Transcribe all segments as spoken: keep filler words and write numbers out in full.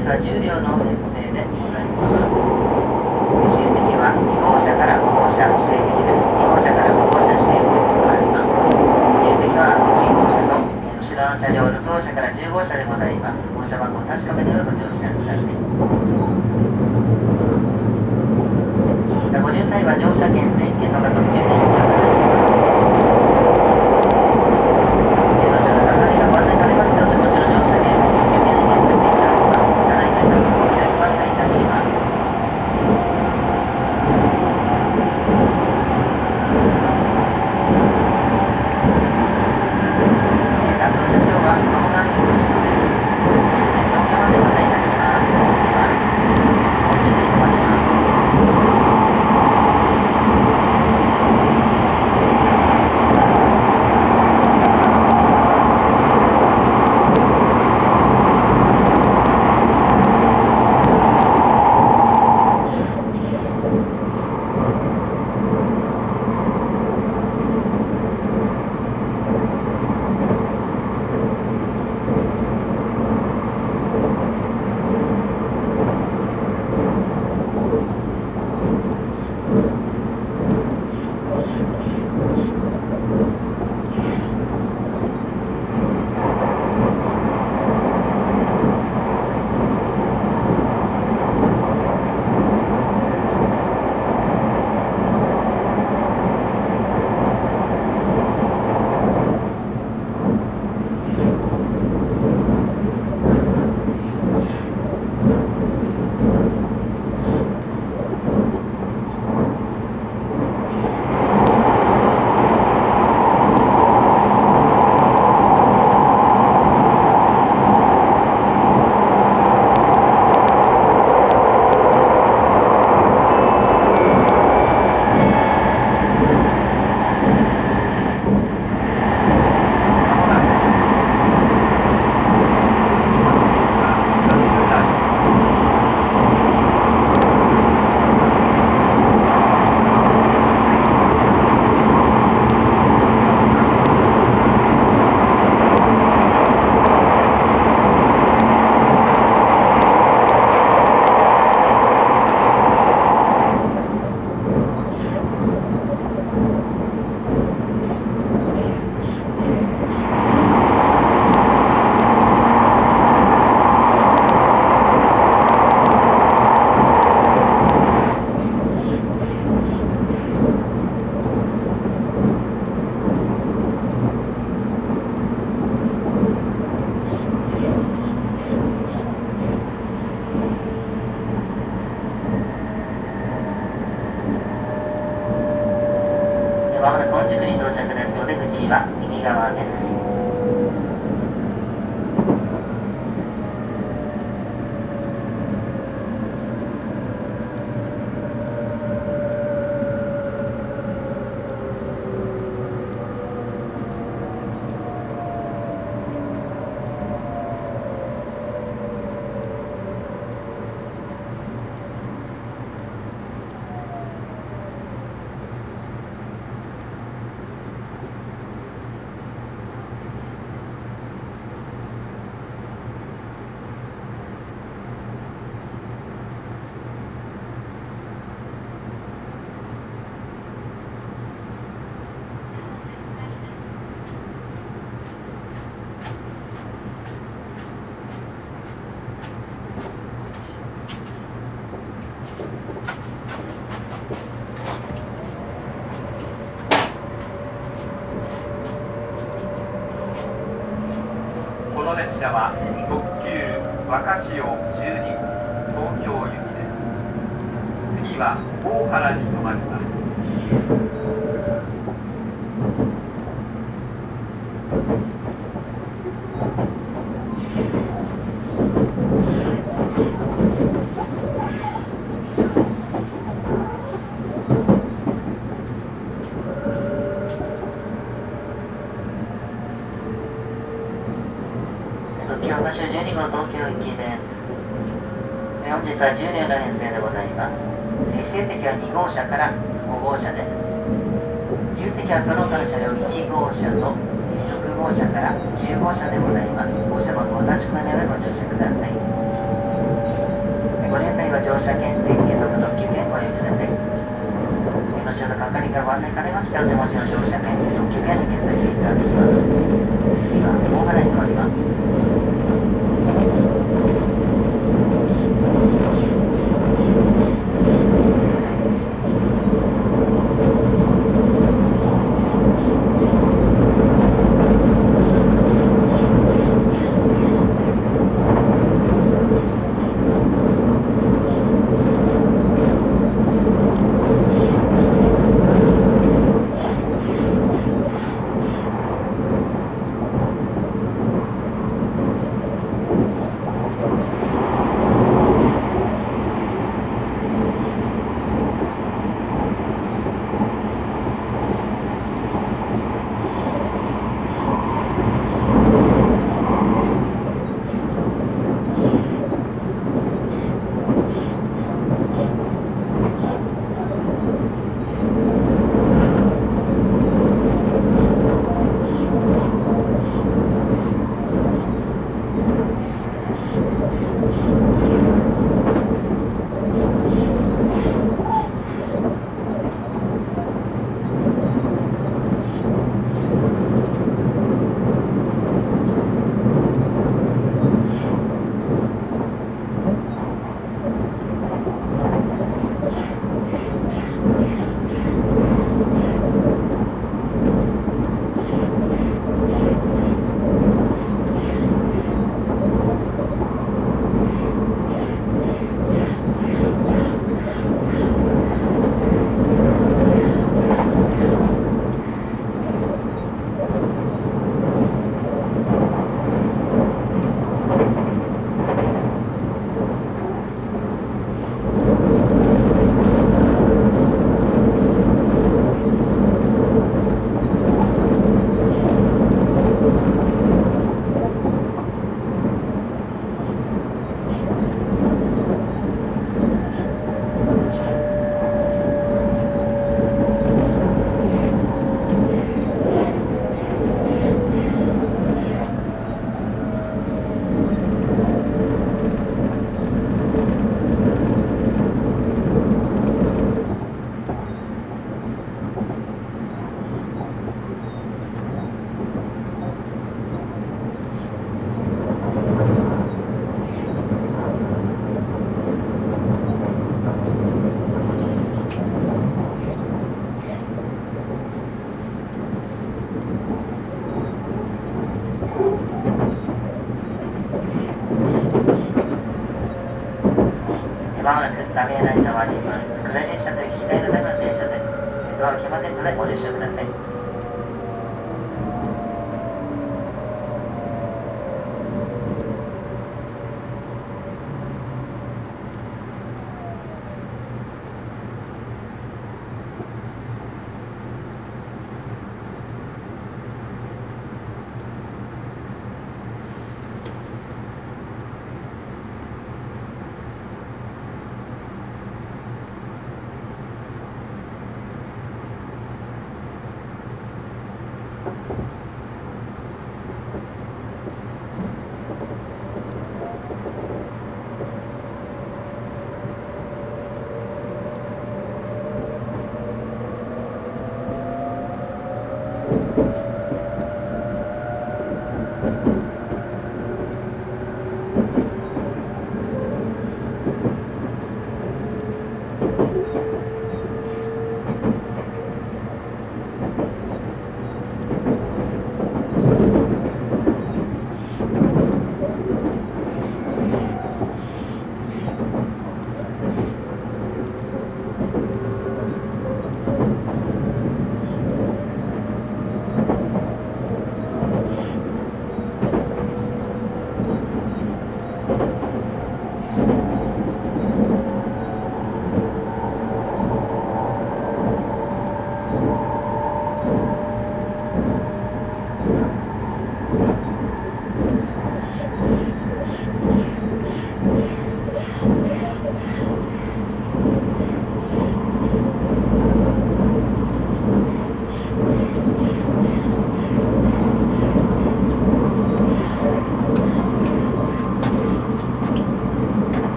日はじゅうりょうの固定でございます。指定席はにごうしゃからごごうしゃ指定席です。にごうしゃからごごうしゃ指定席となります。自由席はいちごうしゃと後ろの車両ろくごうしゃからじゅうごうしゃでございます。号車番号を確かめてご乗車ください。ご順帯は乗車券、点検の方特急券にお願いします。利用者の方にご案内されましたので、こちら乗車券、特急券に変更していただきます。車内改札ご記入お願いいたします。担当車掌は鴨川にご出です。終点東京までお願いいたします。では、もう一度お待ちします。まもなく本宿に到着です。お出口は右側です。 この列車は特急若潮じゅうにごう東京行きです。次は大原に停まります。 特急若潮じゅうにごう東京行きです。本日はじゅうりょうの編成でございます。指定席はにごうしゃからごごうしゃです。自由席はこの他の車両いちごうしゃとろくごうしゃからじゅうごうしゃでございます。号車番号を確かめながらご乗車ください。 ご入会は乗車券、定期券の特急券ご用意ください。江ノ島の係がご案内されまして、お手持ちの乗車券、特急券に検査していただきます。次は大原に変わります。まもなくダメラインが終わります。下り列車と行き次第のための電車です。ドアは開きませんのでご了承ください。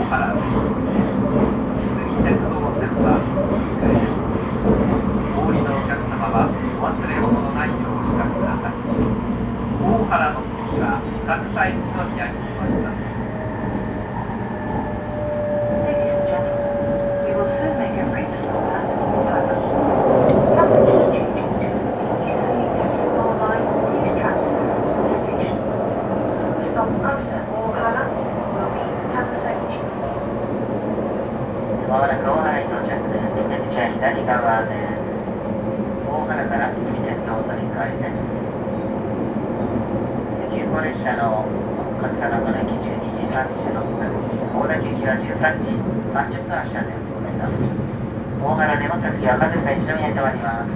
原です。次鉄道線は机です。お降りのお客様はお忘れ物のないようお支度ください。大原の次は上総一宮に停まります。 Ladies and gentlemen, we will soon make a brief stop at Oldham. Passengers changing to the Eastleigh Central Line, please transfer at the station. The stop after Oldham will be Kasasaichi. まもなく大原に到着です。出口は左側です。大原から三重鉄道乗り換えです。急行列車の上総中野駅じゅうにじさんじゅうろっぷん、大田急行はじゅうさんじさんじゅっぷん発車でございます。大原で乗った次は上総一宮に停まります。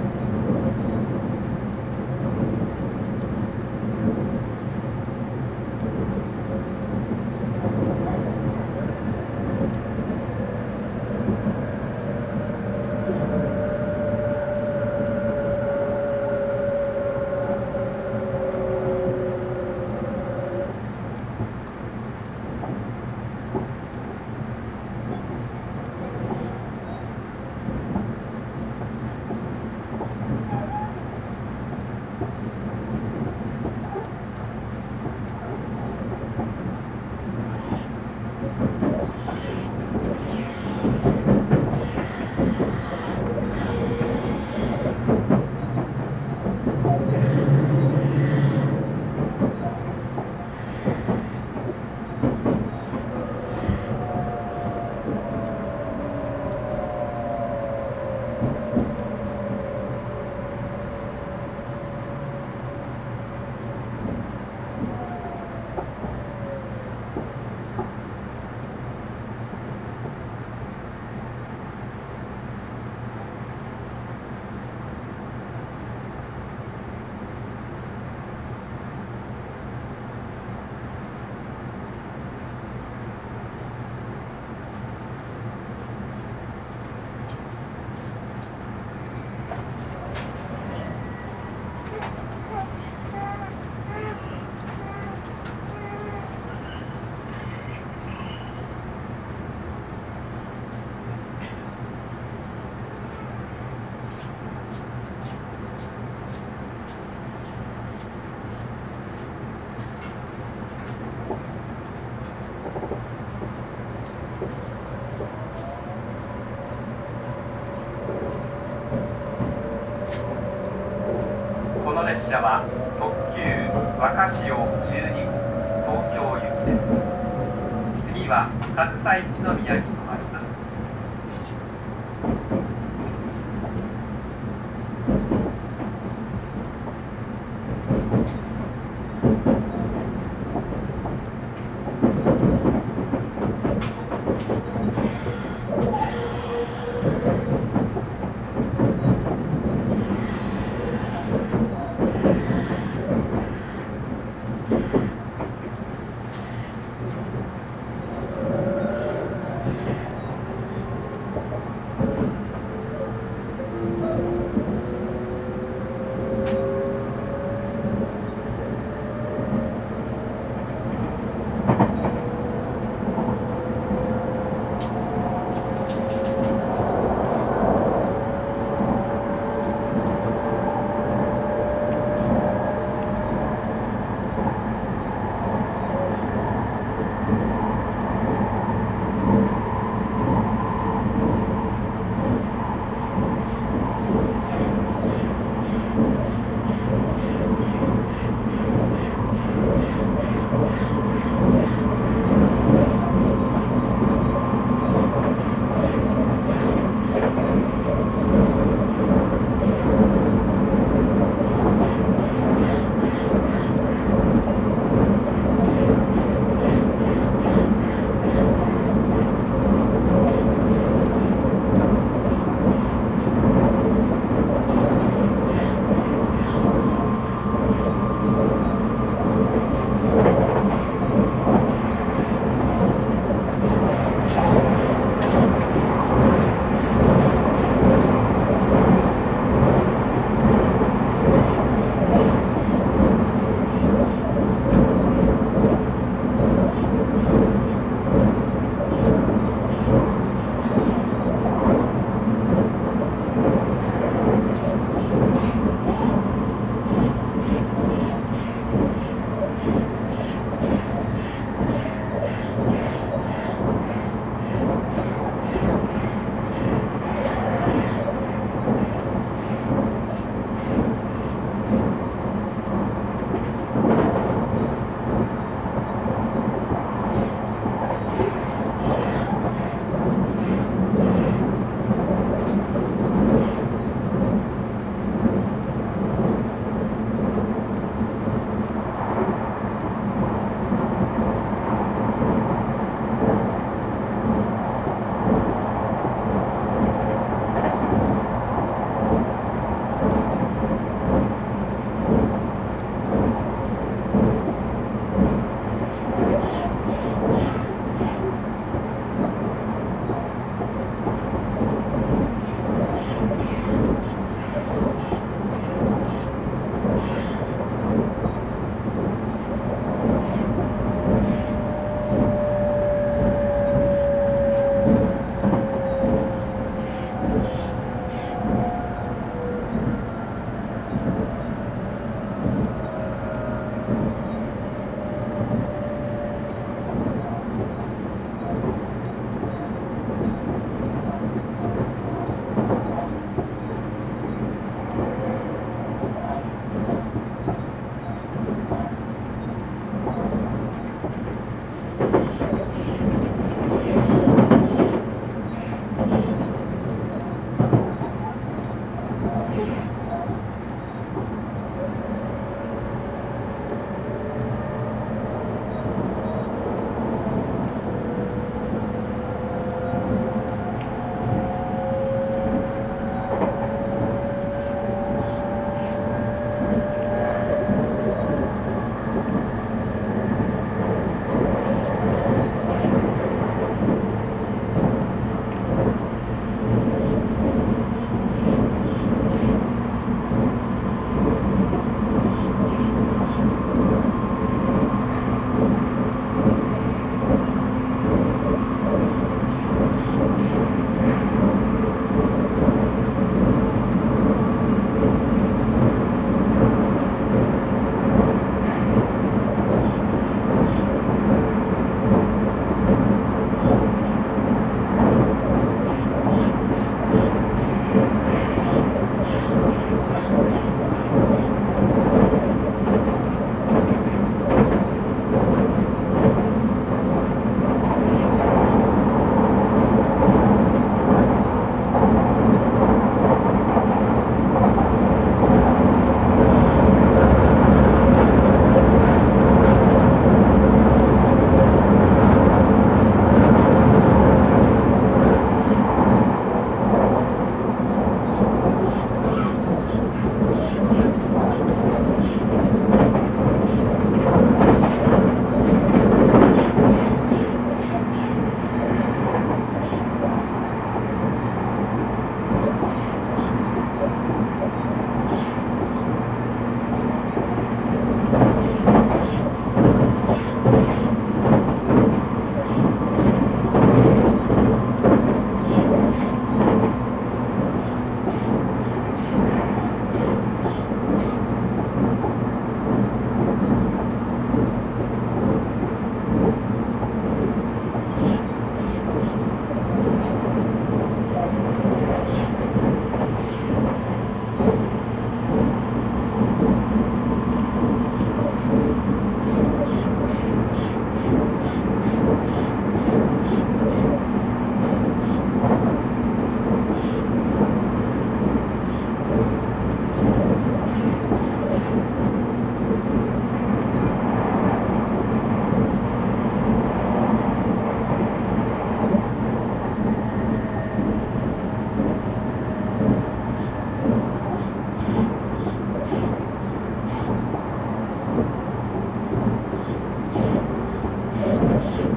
この列車は特急若潮じゅうに号東京行きです。次は上総一宮に停まります。 「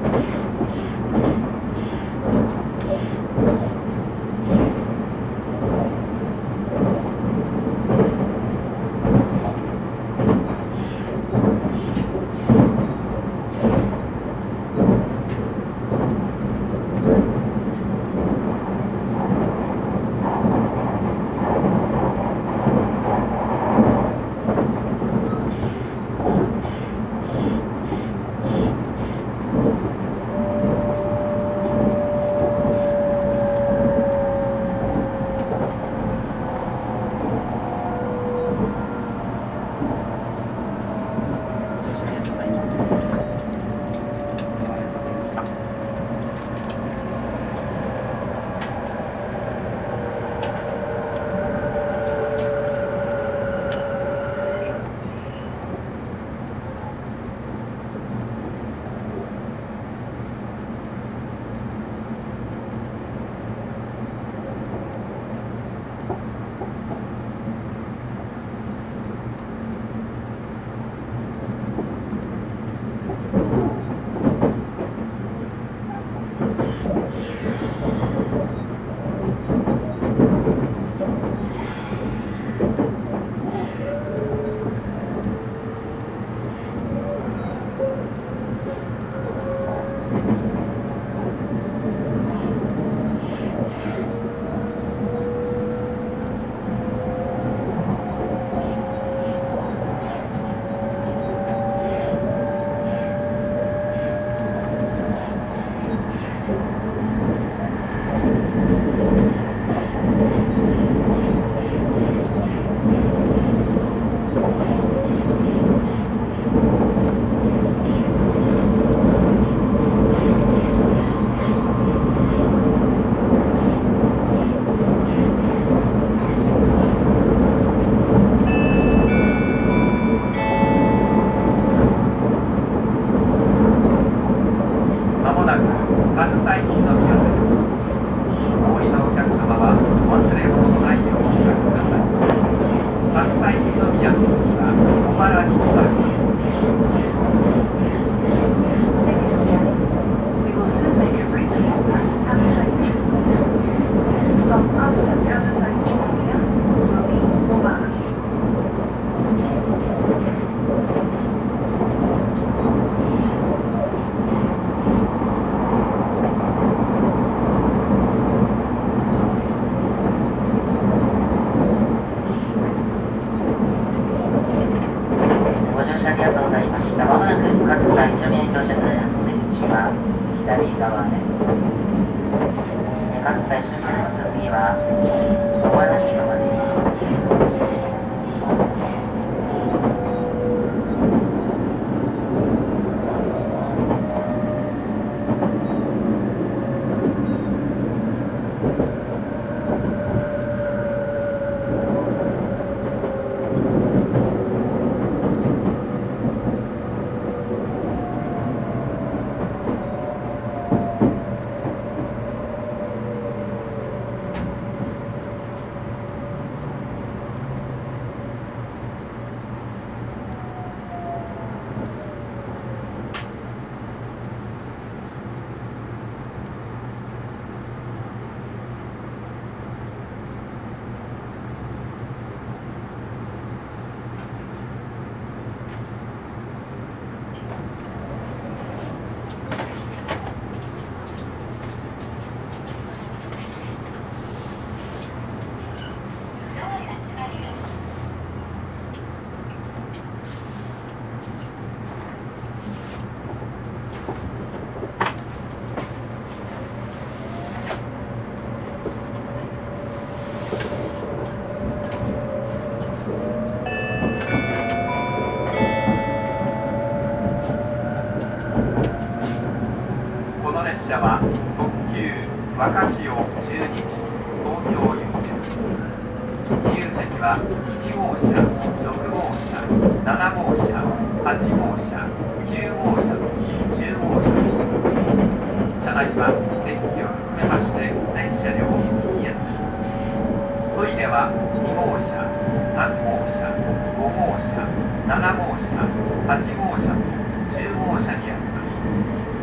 ご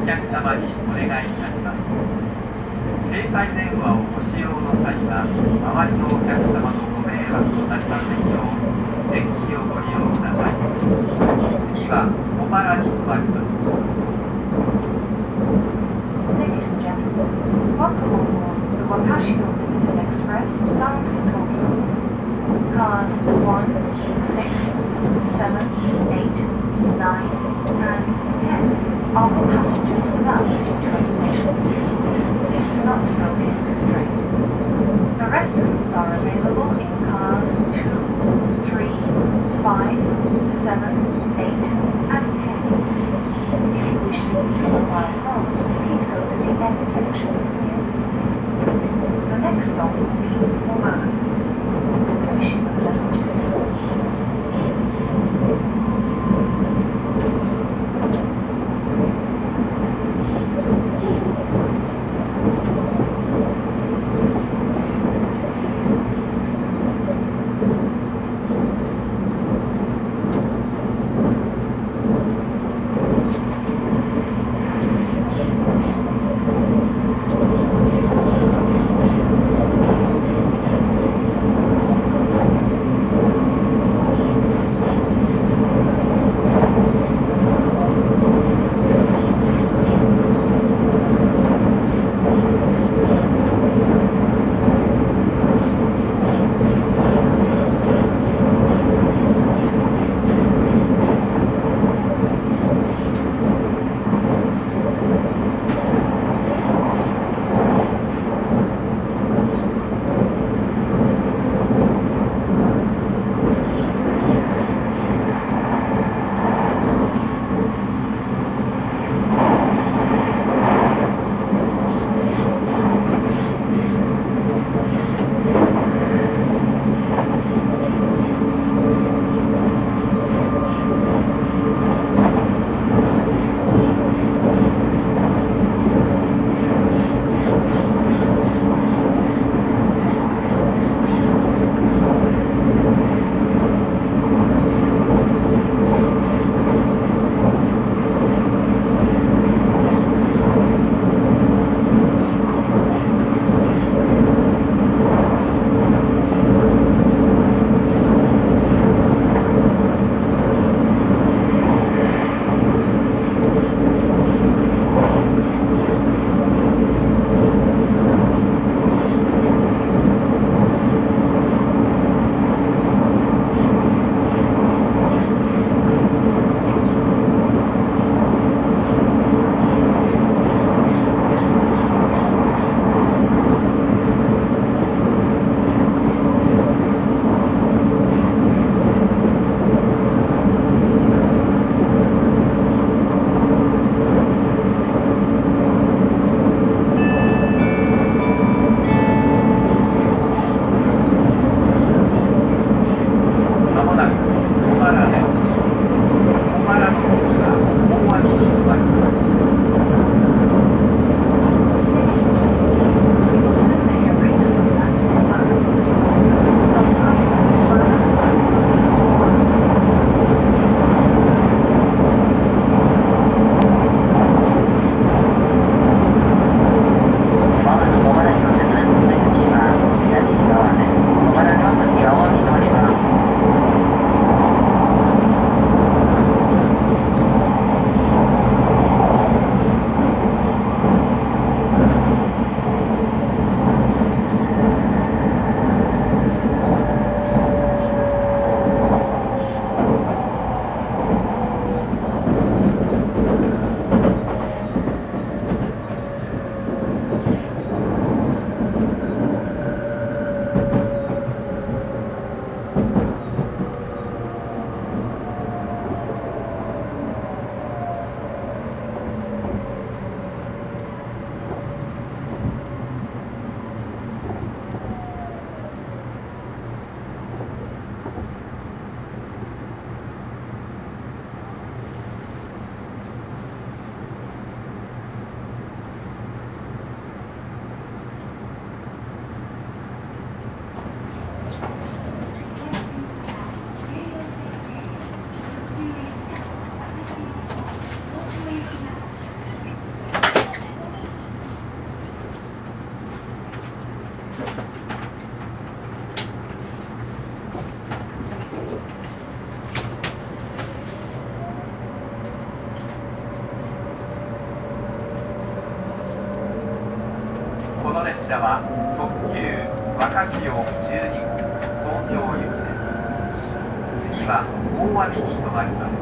客様にお願いいたします。携帯電話をご使用の際は、周りのお客様のご迷惑となりませんよう、電気をご利用ください。次は小原に止まります。 Ladies and gentlemen, welcome on board the Wapashino Limited Express bound for Tokyo. Cars one, six, seven, eight, nine, and ten are for passengers without seat reservation. Please do not smoke in this train. The restrooms are available in cars two, three, five, seven, eight, and ten. If you wish to use the mobile phone, please go to the end sections near the The next stop will be Omagh. We wish you a pleasant journey. の列車は特急若潮じゅうにごう東京行きです。次は大網に停まります。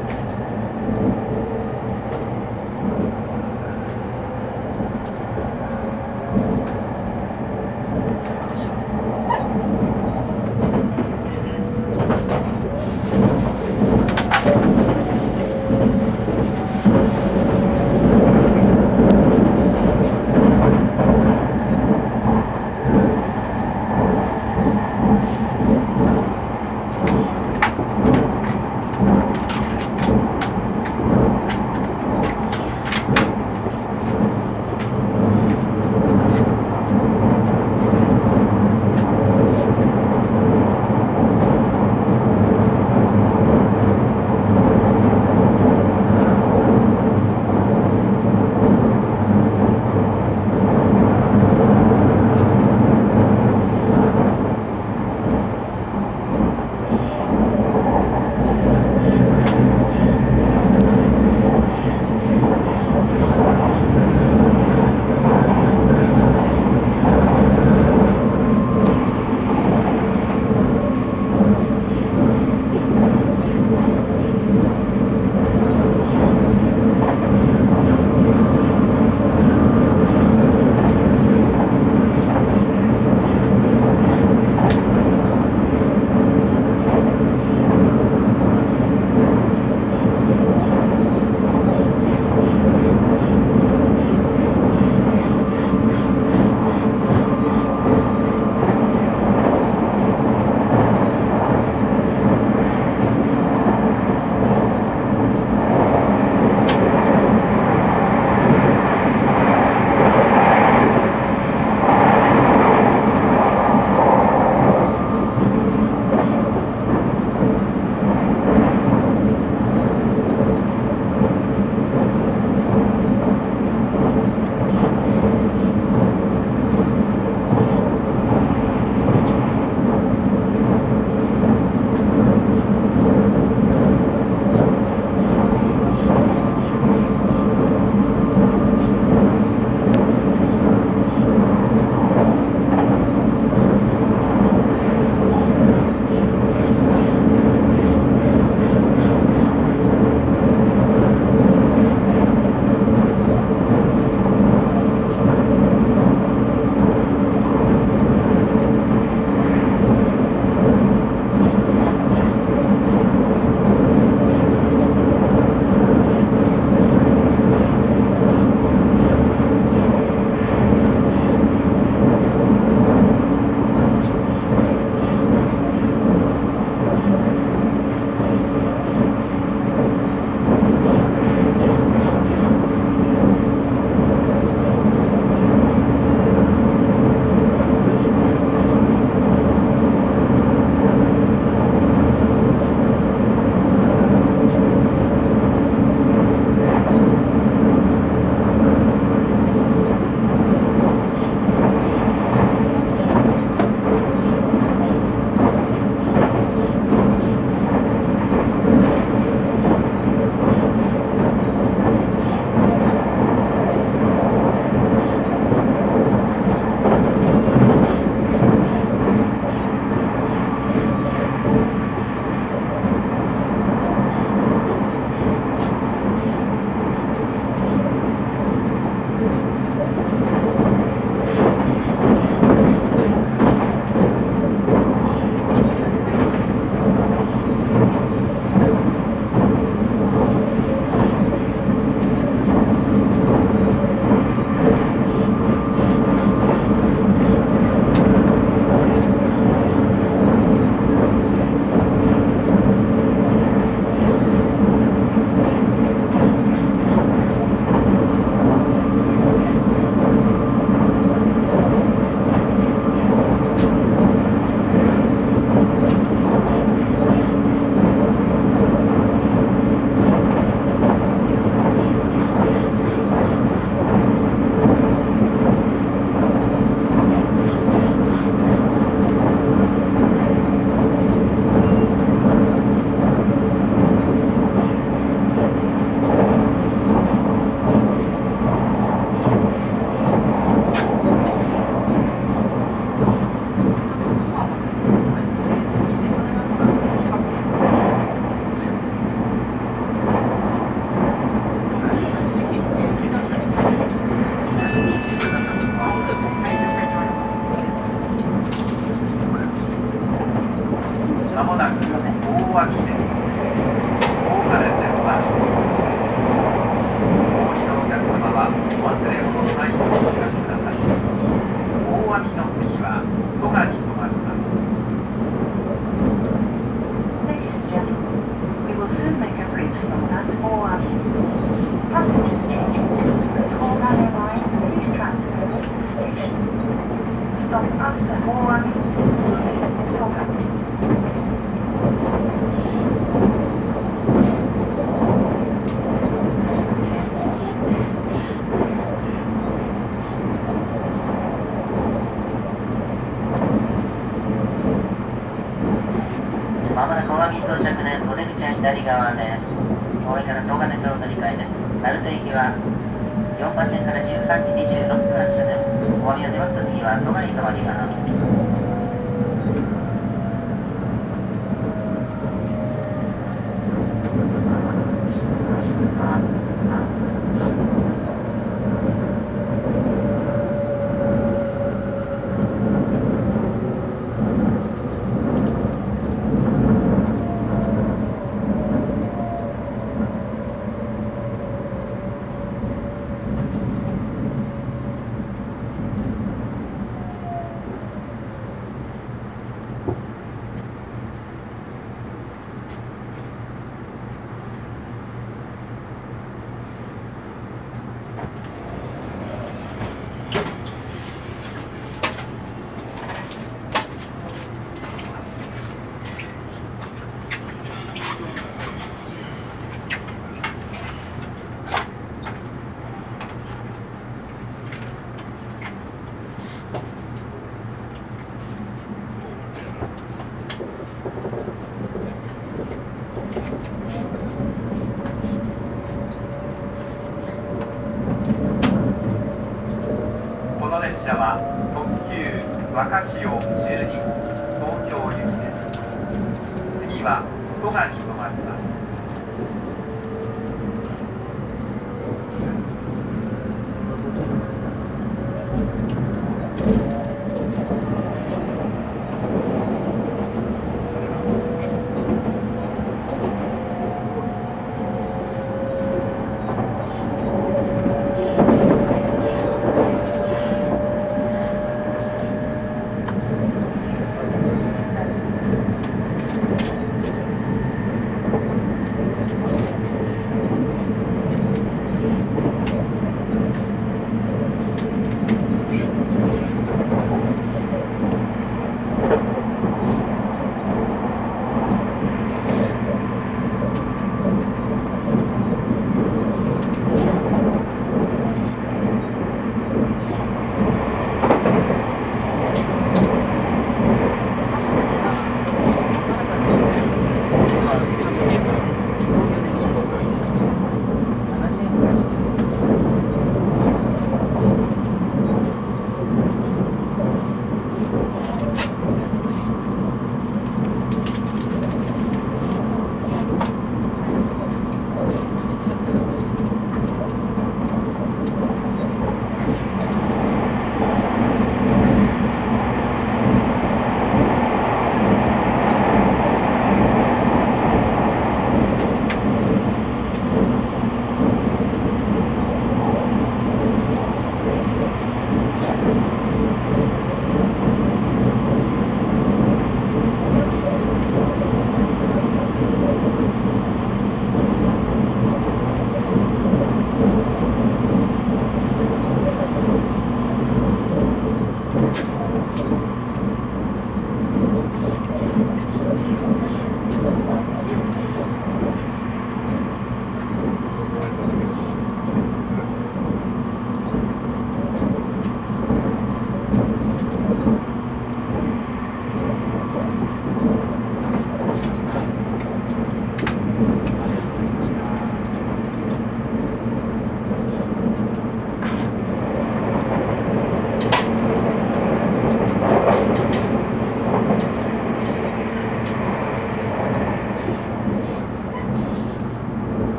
う忘れ物のないようにお過ごしください。大網の次は蘇我に止まります。 Ladies and gentlemen, we will soon make a brief stop at Oami. Passengers changing to the Tornado line, please transfer to the station. Stop after Oami will be at Soka. まもなく大網到着です。お出口は左側です。大井から東金町乗り換えです。鳴門駅はよんばん線からじゅうさんじにじゅうろっぷん発車です。大網を出ますと次は蘇我に止まります。 この列車は特急若潮じゅうに東京行きです。次は蘇我に止まります。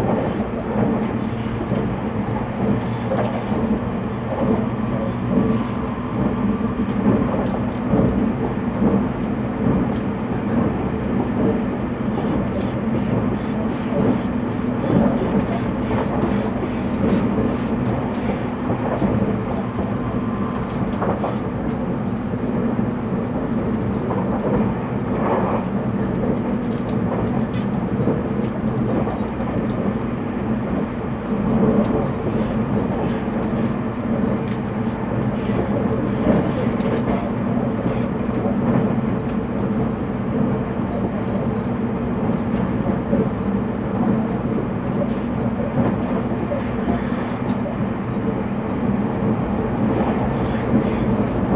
「 「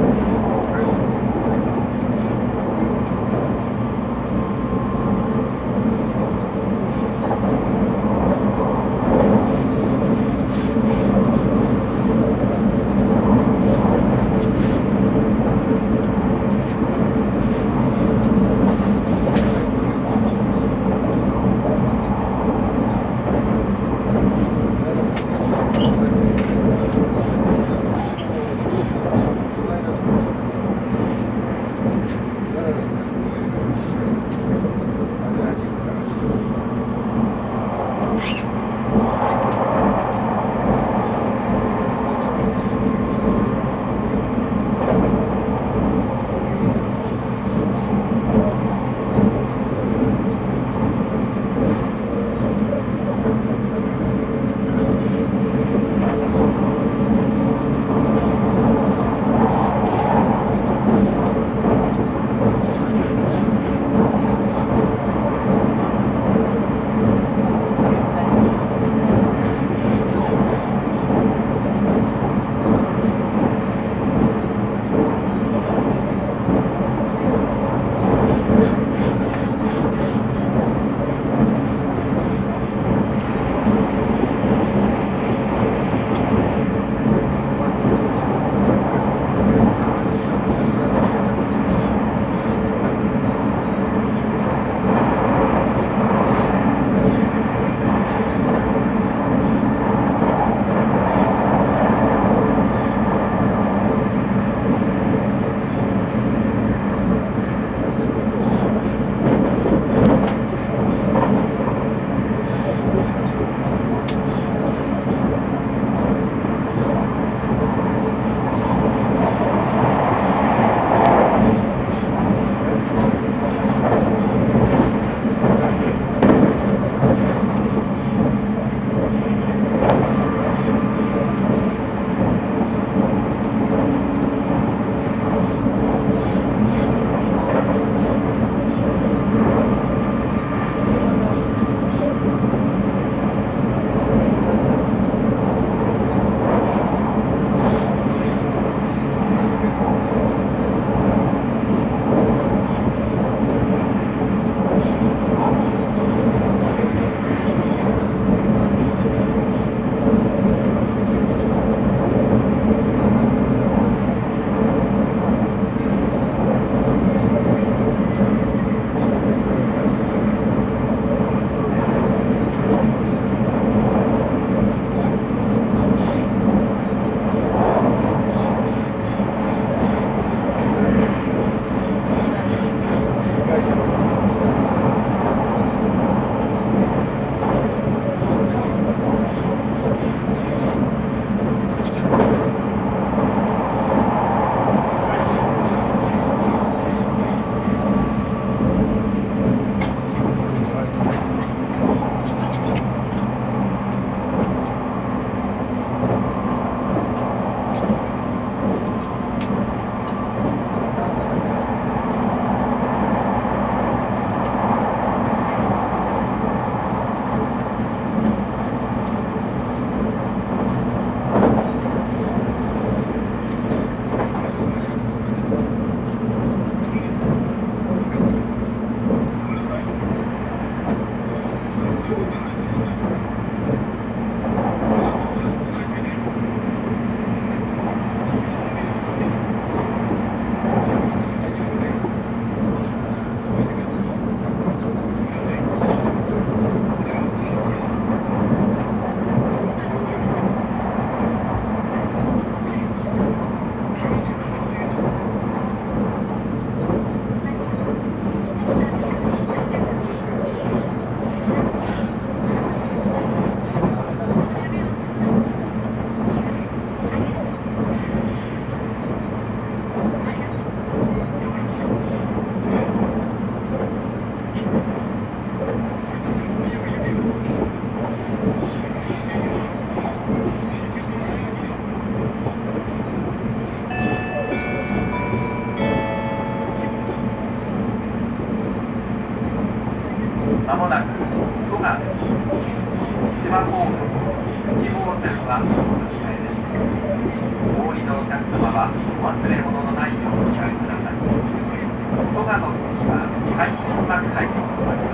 まもなく蘇我です。千葉方面いち号線はお乗り換えです。お降りのお客様はお忘れ物のないようお控えください。蘇我の次は海浜幕張となります。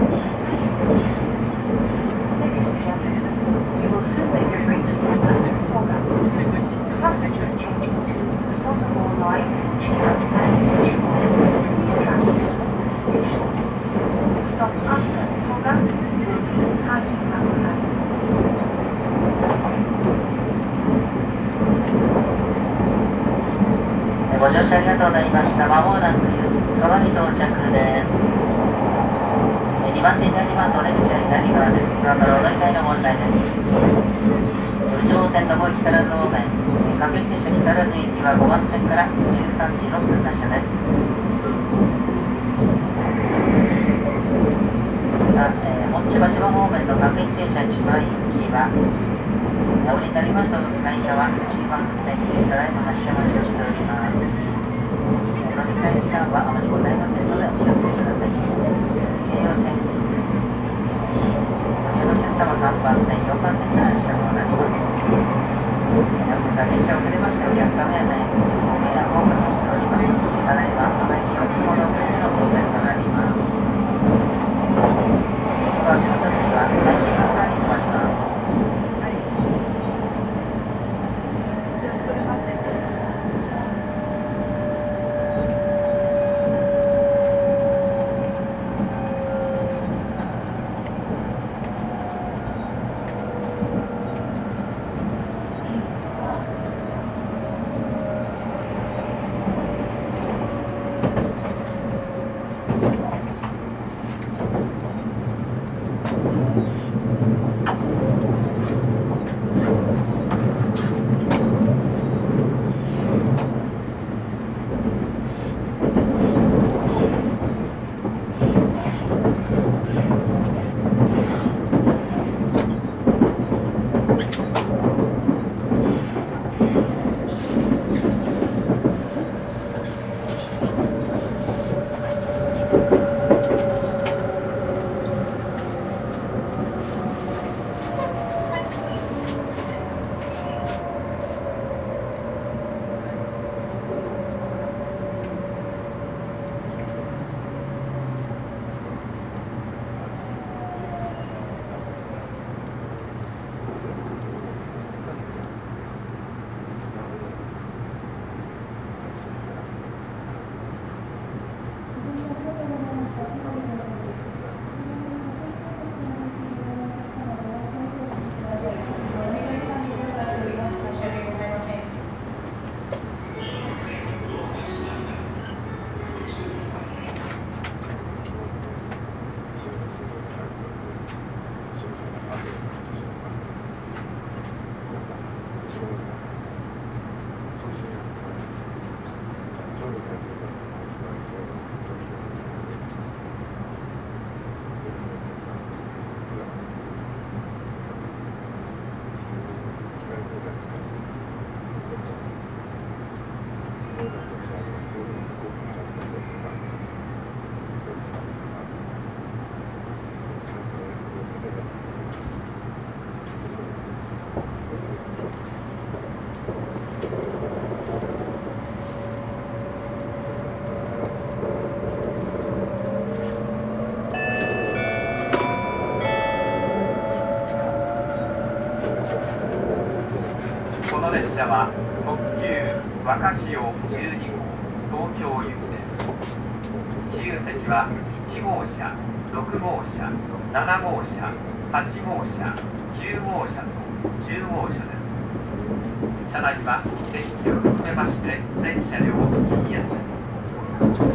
Ladies and gentlemen, you will soon make your brief stop at Soga. Passengers changing to the Soga Mall Line, Chiba and Ichiban, please transfer to the station. Stop after Soga will be Haimakurai. ご乗車ありがとうございました。まもなく蘇我に到着です。にばんてににばんと出口は左側です。今からお乗り換えの問題です。内房線の方木更津方面、各駅停車木更津行きはごばん線からじゅうさんじろっぷん発車です。さあ、えー、本千葉千葉方面の各駅停車千葉行きはお降りになりますと向かい側いちばん線ただいま発車待ちをしております。乗り換え時間はあまりございませんのでお気をつけください。京葉線ご利用のお客様さんばん線よんばん線から発車となります。合わせた列車を遅れましてお客様やねご迷惑をおかけしております。ただいま蘇我駅よん分ほど遅れての到着となります。この後の次は海浜幕張に停まります。 列車は特急若潮じゅうに号東京行きです。自由席はいち号車、ろく号車、なな号車、はち号車、きゅう号車とじゅう号車です。車内は電気を含めまして全車両禁煙です。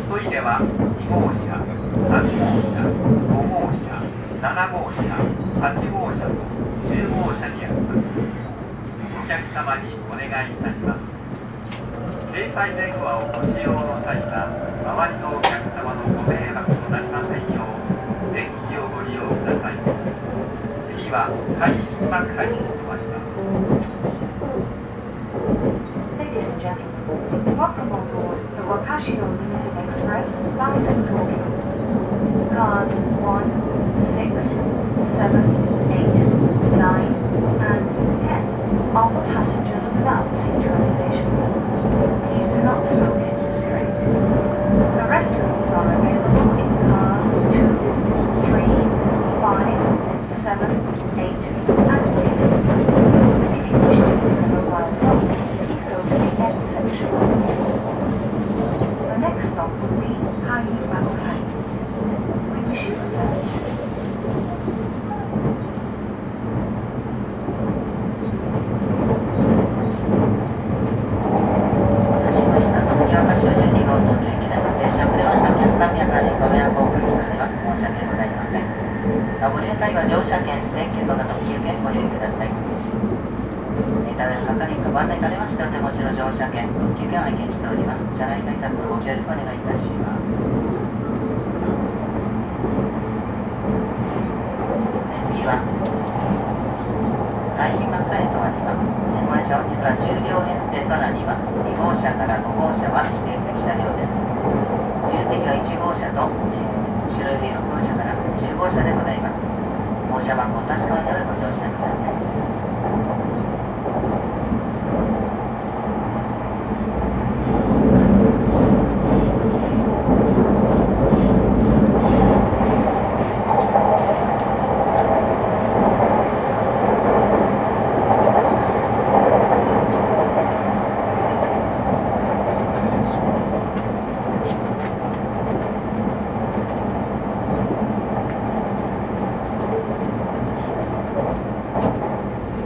トイレはに号車、さん号車、ご号車、なな号車、はち号車とじゅう号車にあります。お客様にお願いいたします。携帯電話をご使用の際は周りのお客様のご迷惑となりませんよう電気をご利用ください。次は海浜幕張に停まります。 and gentlemen, welcome on board the Wakashio Limited Express bound to Tokyo. Cars one, six, seven, eight, nine, and ten are for passengers without seat reservations. Please do not smoke in this train. The restrooms are available in cars two, three, five, seven, eight, and ten. If you wish to use a mobile phone, please go to the end section. The next stop will be Haiimakuhai. We wish you good voyage. ご入隊は乗車券、電気とか特急券ご用意ください。ただいま係員がご案内されましたお手持ちの乗車券、特急券を拝見しております。車内といたご協力お願いいたします。次は海浜幕へとあります。これ車本日はじゅう両編成となります。に号車からご号車は指定席車両です。自由席はいち号車と、えー後ろよりろく号車からじゅう号車でございます。号車番号確かめながらご乗車ください。 Thank you. 。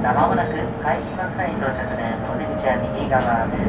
まもなく海浜幕間に到着です。お出口は右側です。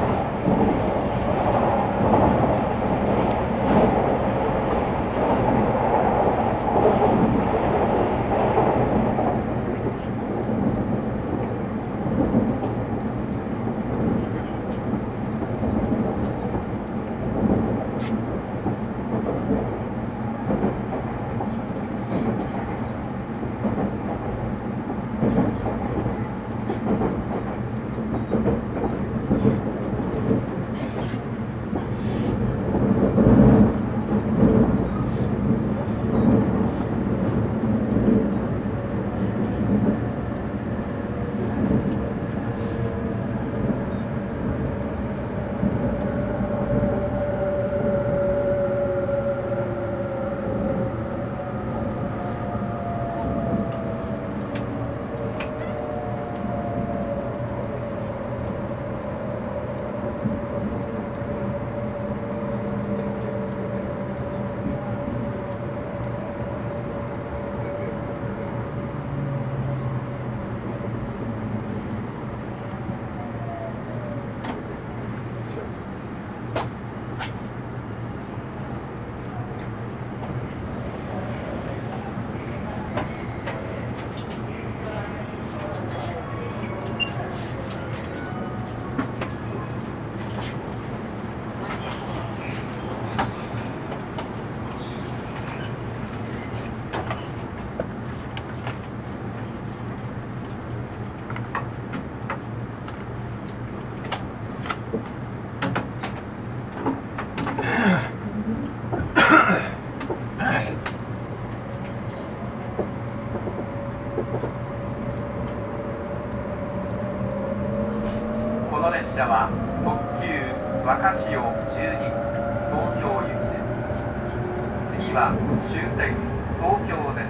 この列車は特急若潮じゅうに号東京行きです。次は終点東京です。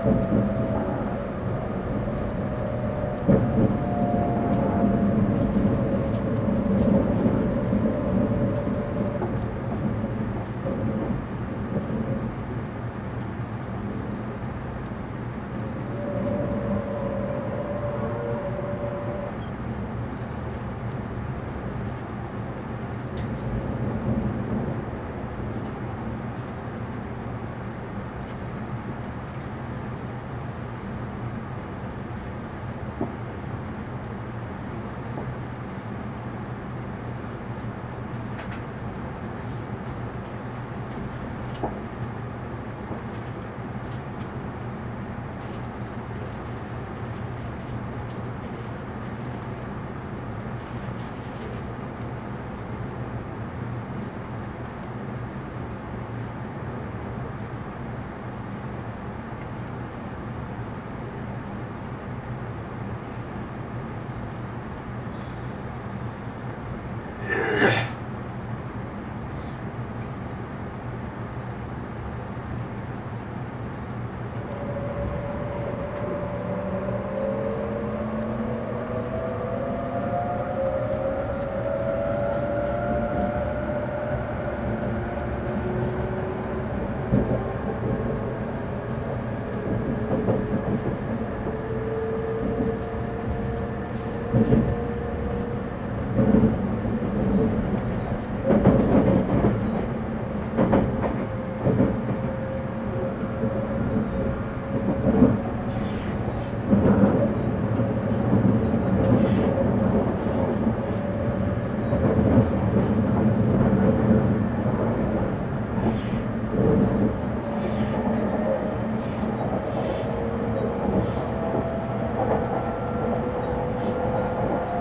「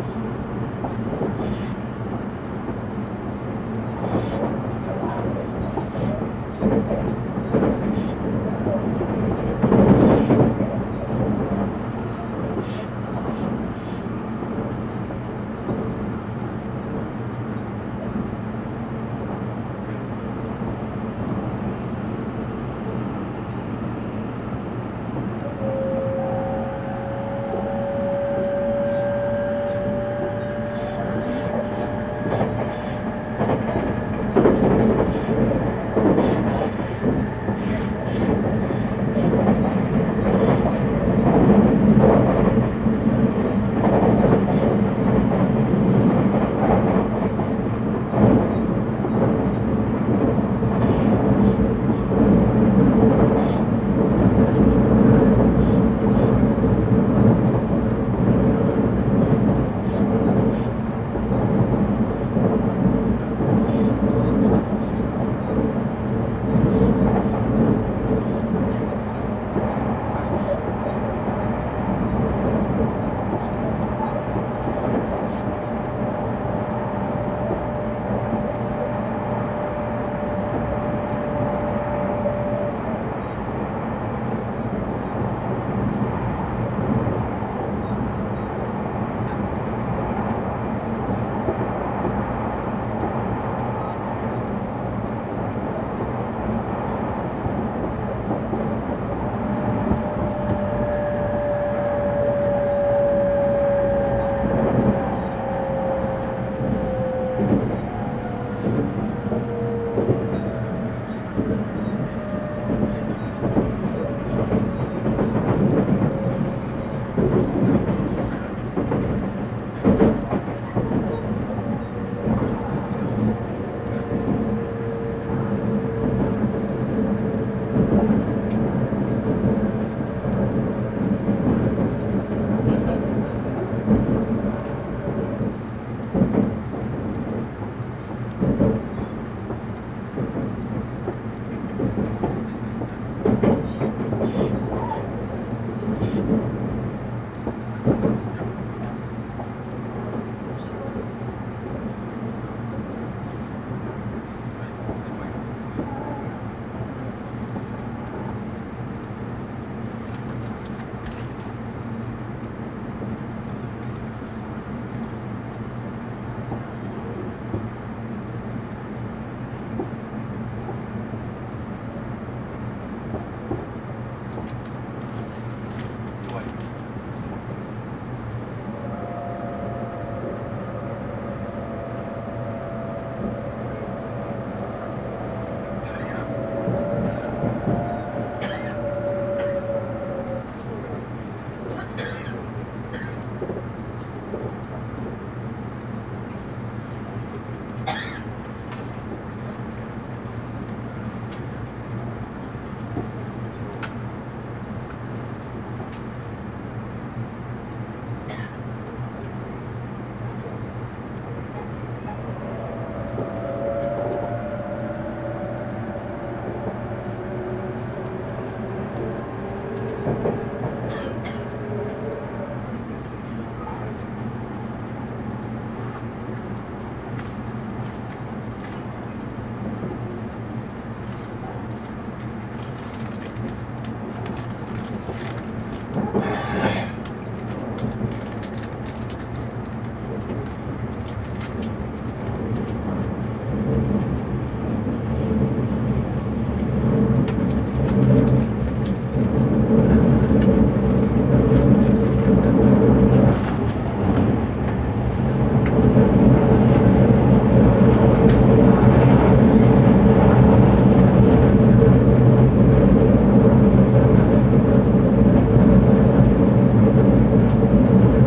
「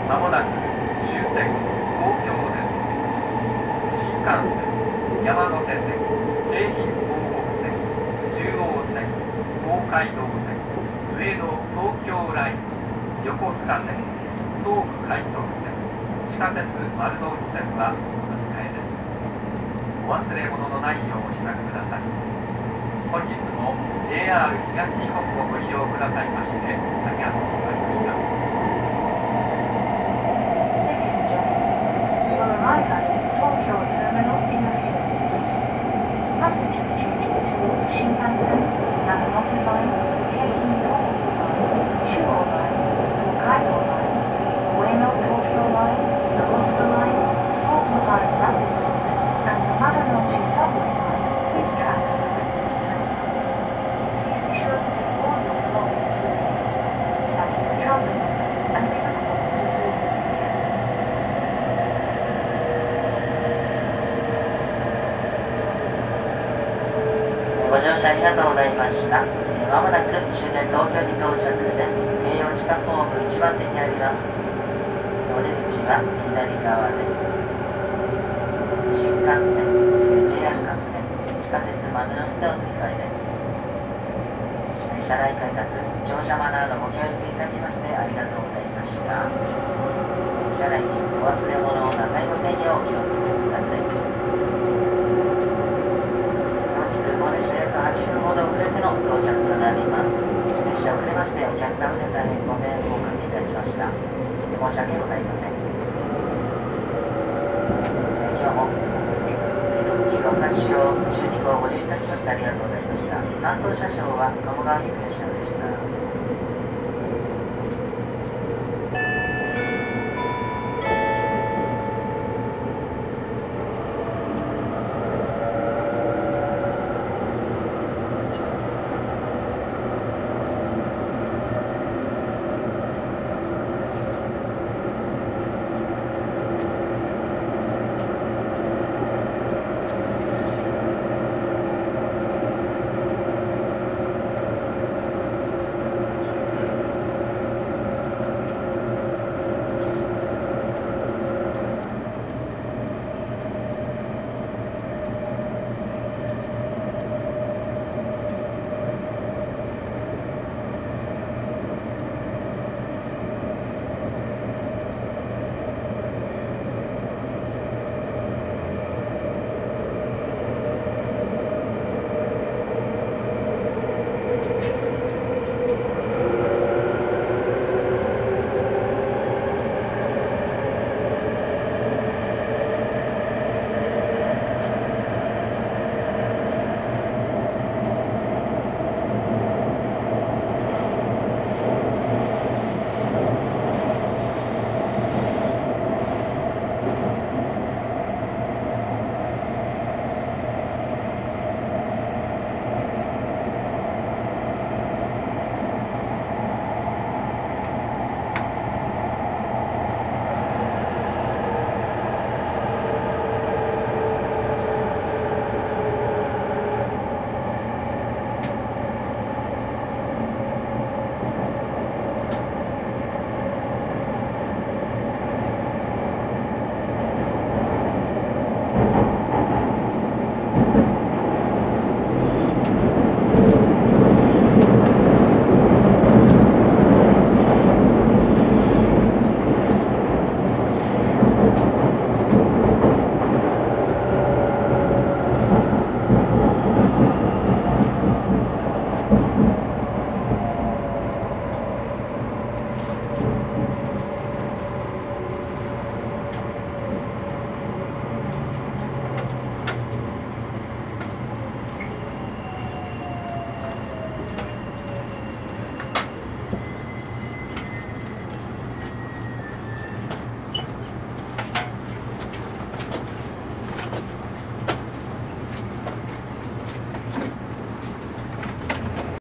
まもなく終点東京です。新幹線、山手線、京浜東北線、中央線、東海道線、上野東京ライン、横須賀線、総武快速線、地下鉄丸の内線はお使いです。お忘れ物のないようお支度ください。本日も ジェイアール 東日本をご利用くださいましてありがとうございました。 Ladies and gentlemen, you will arrive at Tokyo Terminal in a few minutes. Passengers changing to Shinkansen, Yamanote Line, Keihin Tohoku Line, Chuo Line, Tokaido Line, Ueno Tokyo Line, the Osaka Line, Sobu Line Rapid Service, and the Marunouchi Subway Line is transferred at this time. Please be sure to take all your belongings with you. Thank you for traveling with us, and we look forward to seeing you again. ご乗車ありがとうございました。まもなく終点東京に到着で、京葉地下ホームいちばんてにあります。お出口は左側です。新幹線、ジェイアール 各線、地下鉄丸の内でお乗り換えです。車内改札、乗車マナーのご協力いただきましてありがとうございました。車内にお忘れ物をなさいませんようお気をつけください。本日ご列車約はちふんほど遅れての到着となります。列車遅れましてお客様で大変ご迷惑をおかけいたしました。申し訳ございません。今日も特急六ヶ使用じゅうにごをご利用いただきましてありがとうございました。担当車掌は鴨川由美の車でした。